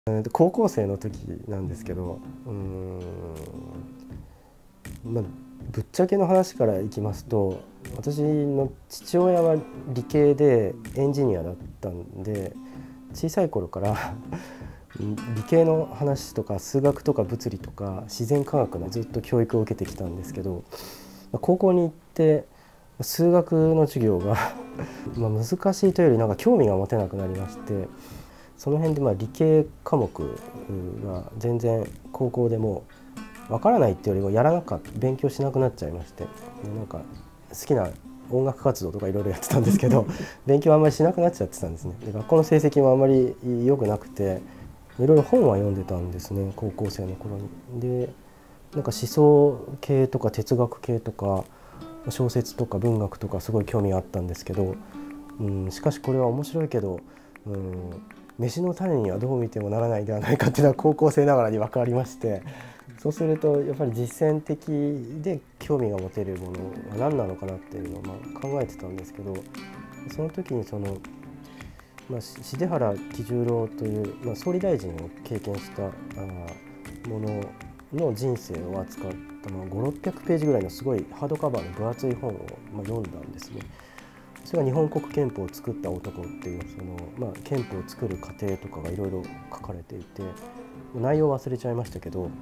高校生の時なんですけど、ぶっちゃけの話からいきますと、私の父親は理系でエンジニアだったんで、小さい頃から理系の話とか数学とか物理とか自然科学のずっと教育を受けてきたんですけど、高校に行って数学の授業が難しいというよりなんか興味が持てなくなりまして、その辺で理系科目が全然高校でもわからないっていうよりも勉強しなくなっちゃいまして、なんか好きな音楽活動とかいろいろやってたんですけど勉強あんまりしなくなっちゃってたんですね。で、学校の成績もあんまり良くなくて、いろいろ本は読んでたんですね、高校生の頃に。で、なんか思想系とか哲学系とか小説とか文学とかすごい興味があったんですけど、しかしこれは面白いけど、飯の種にはどう見てもならないではないかっていうのは高校生ながらに分かりまして、そうするとやっぱり実践的で興味が持てるものは何なのかなっていうのを考えてたんですけど、その時に重原喜十郎という、総理大臣を経験したものの人生を扱った5、600ページぐらいのすごいハードカバーの分厚い本を読んだんですね。それが日本国憲法を作った男っていう憲法を作る過程とかがいろいろ書かれていて、内容忘れちゃいましたけど、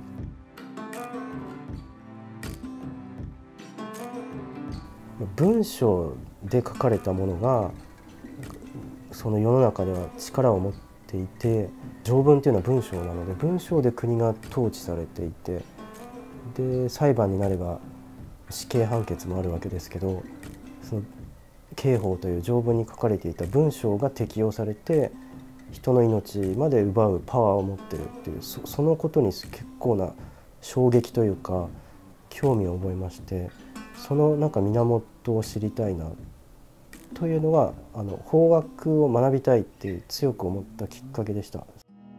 文章で書かれたものがその世の中では力を持っていて、条文というのは文章なので文章で国が統治されていて、で裁判になれば死刑判決もあるわけですけど、その刑法という条文に書かれていた文章が適用されて人の命まで奪うパワーを持ってるっていう、そのことに結構な衝撃というか興味を覚えまして、その源を知りたいなというのが法学を学びたいっていう強く思ったきっかけでした。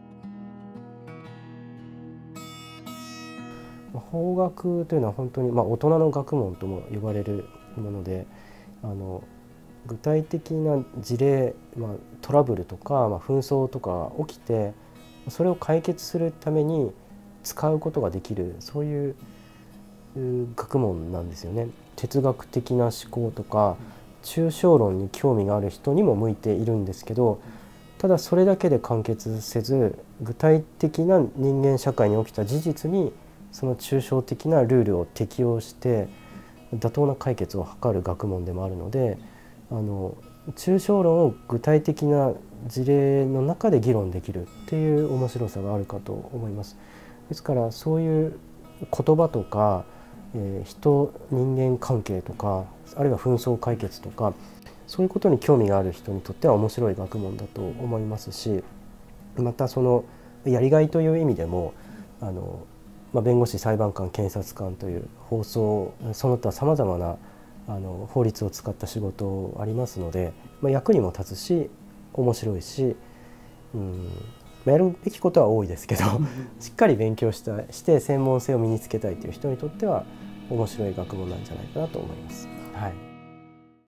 法学というのは本当に大人の学問とも呼ばれるもので、具体的な事例、トラブルとか、紛争とか起きてそれを解決するために使うことができる、そういう学問なんですよね。哲学的な思考とか抽象論に興味がある人にも向いているんですけど、ただそれだけで完結せず、具体的な人間社会に起きた事実にその抽象的なルールを適用して妥当な解決を図る学問でもあるので、抽象論を具体的な事例の中で議論できるっていう面白さがあるかと思います。ですからそういう言葉とか、人間関係とか、あるいは紛争解決とか、そういうことに興味がある人にとっては面白い学問だと思いますし、またそのやりがいという意味でも弁護士、裁判官、検察官という法曹その他さまざまな法律を使った仕事ありますので、役にも立つし面白いし、やるべきことは多いですけどしっかり勉強して専門性を身につけたいという人にとっては面白い学問なんじゃないかなと思います。はい。